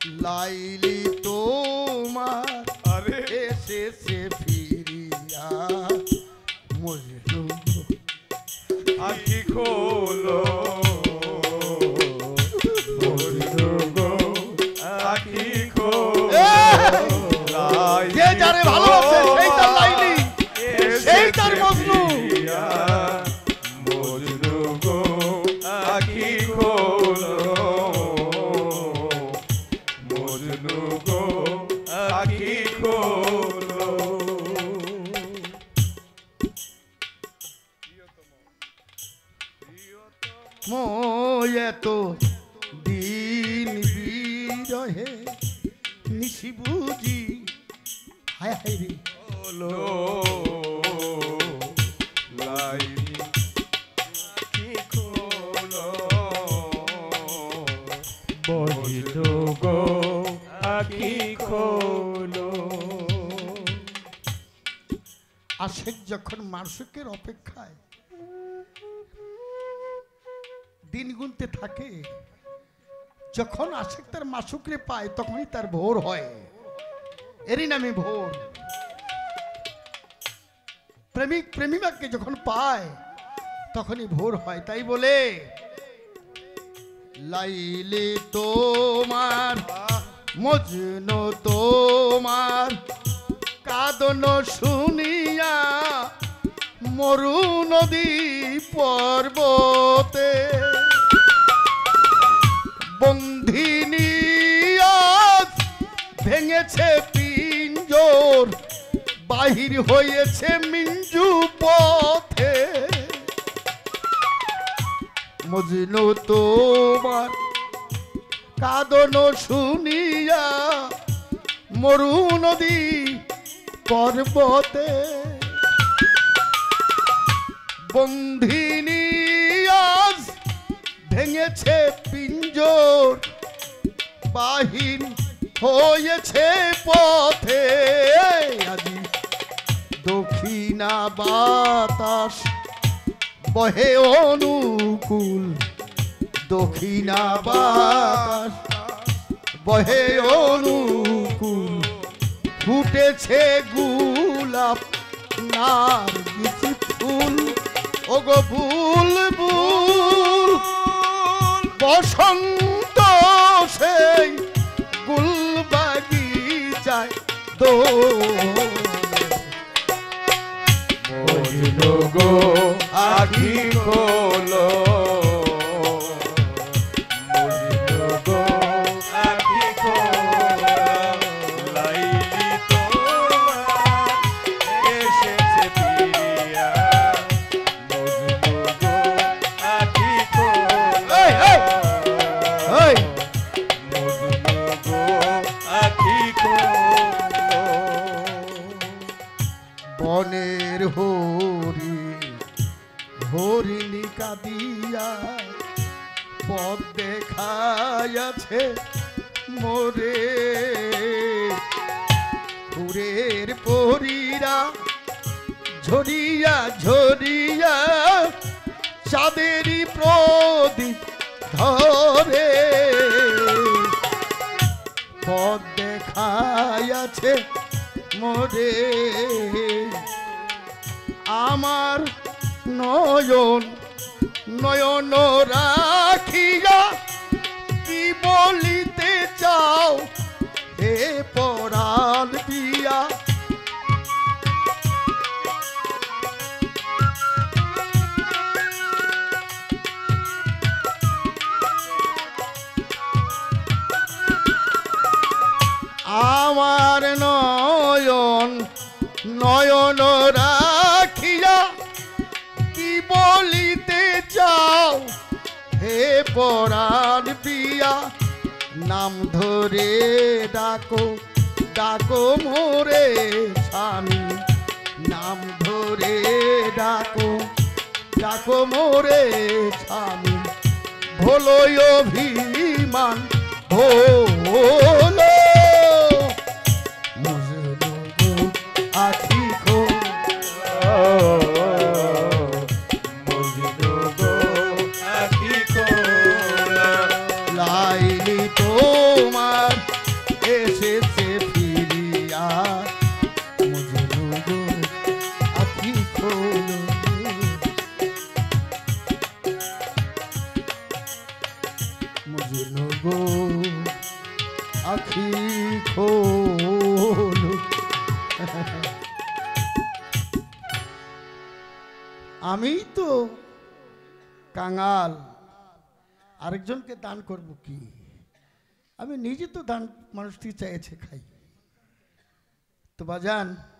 লাইলি তোমার আরে এসেছে ফিরিয়া মজনু আখি খোলো মজনু গো আখি খোলো যে যারে ভালোবাসে সেই তার লাইলি সেই তার মজনু মজনু গো আখি খোলো মজনু গো আখি খোলো মোয়ে তো দিন বিরহে নিশি বুঝি হায় হায় রে খোলো লাইলি আখি খোলো মজনু গো আখি খোলো আশেক যখন মাসুকের অপেক্ষায় দিন গুনতে থাকে, যখন আশেক তার মাসুকরে পায় তখনই তার ভোর হয়, এরই নামে ভোর। প্রেমিক প্রেমিকাকে যখন পায় তখনই ভোর হয়। তাই বলে লাইলি তোমার মজনু তোমার কাঁদন শুনিয়া মরু নদী পর্বতে বন্ধিনী আজ ভেঙেছে পিঞ্জর বাহির হয়েছে মিঞ্জু পথে মজনু তোমার কাঁদন শুনিয়া মরু নদী পর্বতে বন্ধিনী আজ ভেঙেছে পিঞ্জর বাহির হয়েছে পথে আজি দক্ষিণা বাতাস বহে অনুকূল দক্ষিণা বাতাস বহে অনুকূল ফুটেছে গোলাপ নারগিস ফুল ওগো বুলবুল বসন্ত সেই গুলবাগিচায় মজনু গো আখি খোলো মজনু গো আখি খোলো লাইলি তোমার এসেছে ফিরিয়া মজনু গো আখি খোলো মজনু গো আখি খোলো বনের হরি হরিণী কাঁদিয়া পথ দেখায়াছে মোরে ফুরের পরীরা ঝরিয়া ঝরিয়া চাঁদেরই প্রদীপ ধরে পথ দেখায়াছে মোরে আমার নয়ন নয়ন রাখিয়া কি বলিতে চাও হে পরাণ পিয়া আমার নয়ন নয়ন রাখিয়া কি বলিতে চাও হে পরাণ পিয়া নাম ধরে ডাকো ডাকো মোরে স্বামী নাম ধরে ডাকো ডাকো মোরে স্বামী ভোলয় অভিমান ভোলো মজনু গো আখি খোলো মজনু গো আখি খোলো লাইলি তোমার আমি তো কাঙাল, আরেকজনকে দান করব কি? আমি নিজে তো দান মানুষটি চাইছে খাই। তো বাজান